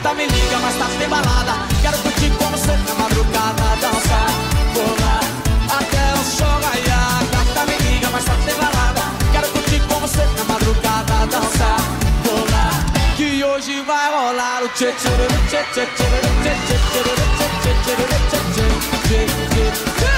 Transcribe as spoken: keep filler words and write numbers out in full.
Gata, me liga, mas tá sem balada. Quero curtir com você na madrugada. Dançar, pular, até o sol raiar. Gata, me liga, mas tá sem balada. Quero curtir com você na madrugada. Dançar, pular, que hoje vai rolar o tchê tchê tchê tchê tchê tchê tchê tchê tchê tchê tchê tchê tchê tchê.